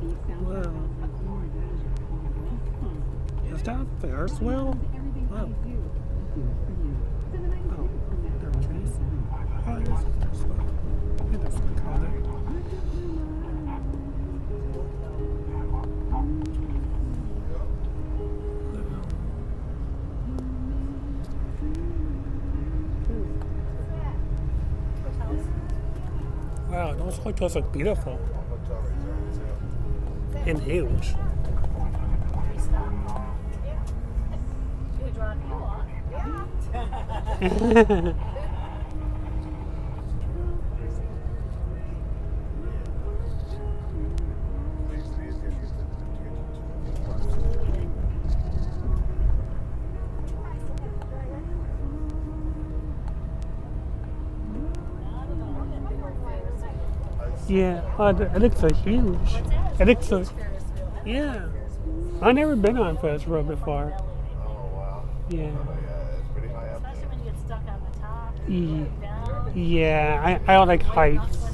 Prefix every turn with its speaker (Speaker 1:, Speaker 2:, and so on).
Speaker 1: Wow. Is that Ferris wheel? Wow. Oh, there it is. Oh, it is Ferris wheel. I think that's what I called it. Wow, those hotels look beautiful and huge. Yeah, oh, it looks so huge. It looks so, yeah. I've never been on Ferris wheel before.
Speaker 2: Oh, wow.
Speaker 1: Yeah.
Speaker 2: Oh, yeah, it's pretty high up.
Speaker 3: Especially when you get stuck on the top.
Speaker 1: Yeah, I don't like heights.